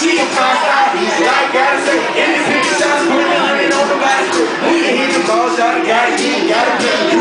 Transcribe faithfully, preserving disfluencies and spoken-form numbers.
she a five star. Like gotta say, independent shots, put a hundred on the body. We can hit the ball shot, gotta get, gotta get.